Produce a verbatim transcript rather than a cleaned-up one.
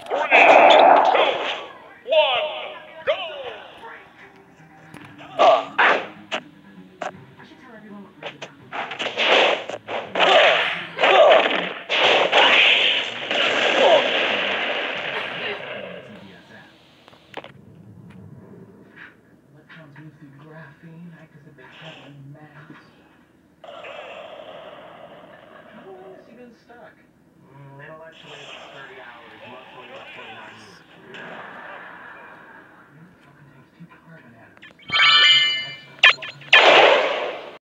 Three, two, one, go! Electrons move through graphene, act as if they carry mass. How long has he been stuck?